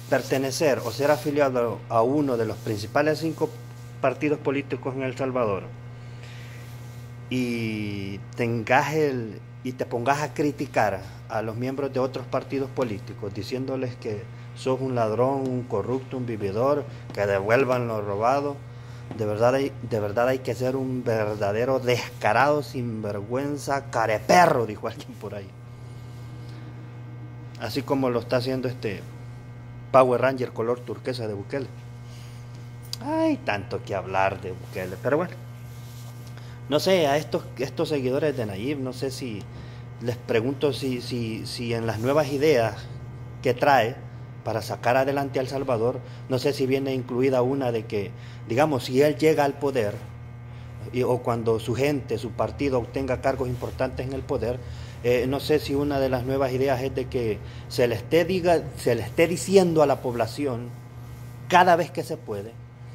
pertenecer o ser afiliado a uno de los principales 5 partidos políticos en El Salvador y y te pongas a criticar a los miembros de otros partidos políticos diciéndoles que sos un ladrón, un corrupto, un vividor, que devuelvan lo robado, de verdad hay que ser un verdadero descarado, sinvergüenza, careperro, dijo alguien por ahí. Así como lo está haciendo este Power Ranger color turquesa de Bukele. Hay tanto que hablar de Bukele, pero bueno. No sé, a estos seguidores de Nayib, no sé si les pregunto si en las nuevas ideas que trae para sacar adelante a El Salvador, no sé si viene incluida una de que, digamos, si él llega al poder, o cuando su gente, su partido obtenga cargos importantes en el poder, no sé si una de las nuevas ideas es de que se le esté diciendo a la población cada vez que se puede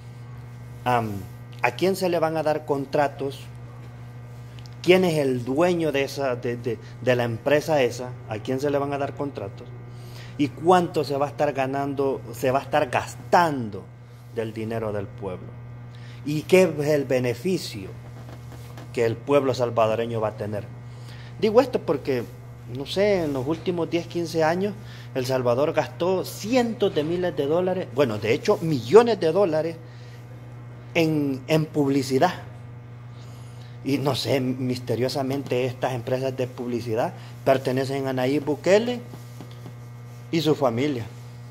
a quién se le van a dar contratos, quién es el dueño de la empresa esa, a quién se le van a dar contratos y cuánto se va a estar ganando, se va a estar gastando del dinero del pueblo y qué es el beneficio que el pueblo salvadoreño va a tener. Digo esto porque, no sé, en los últimos 10, 15 años El Salvador gastó cientos de miles de dólares, bueno, de hecho millones de dólares en publicidad. Y no sé, misteriosamente estas empresas de publicidad pertenecen a Nayib Bukele y su familia.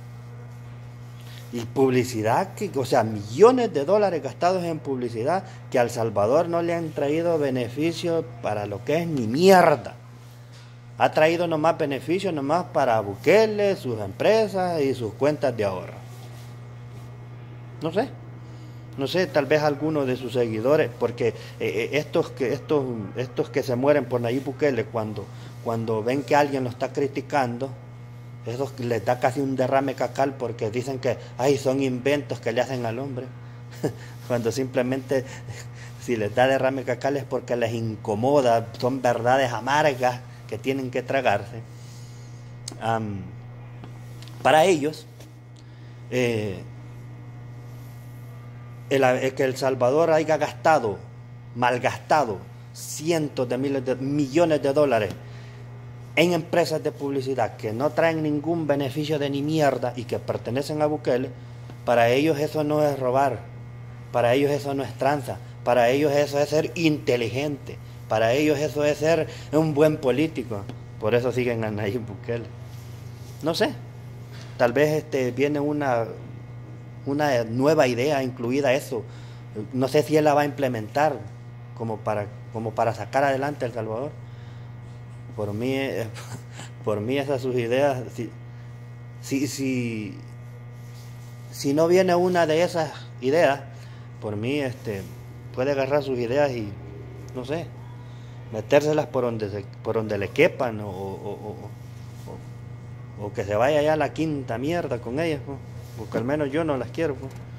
Y publicidad, o sea, millones de dólares gastados en publicidad que a El Salvador no le han traído beneficios para lo que es ni mierda. Ha traído nomás beneficios nomás para Bukele, sus empresas y sus cuentas de ahorro. No sé. No sé, tal vez algunos de sus seguidores, porque estos que se mueren por Nayib Bukele cuando ven que alguien lo está criticando, eso les da casi un derrame cacal porque dicen que ay, son inventos que le hacen al hombre. Cuando simplemente si les da derrame cacal es porque les incomoda, son verdades amargas que tienen que tragarse. Para ellos, que El Salvador haya gastado, malgastado cientos de miles de millones de dólares en empresas de publicidad que no traen ningún beneficio de ni mierda y que pertenecen a Bukele, para ellos eso no es robar, para ellos eso no es tranza, para ellos eso es ser inteligente, para ellos eso es ser un buen político. Por eso siguen a Nayib Bukele. No sé, tal vez viene una nueva idea incluida eso. No sé si él la va a implementar como para sacar adelante a El Salvador. Por mí, por mí esas sus ideas, si, si, si no viene una de esas ideas, por mí puede agarrar sus ideas y, no sé, metérselas por donde le quepan o que se vaya ya a la quinta mierda con ellas, pues, porque al menos yo no las quiero. Pues.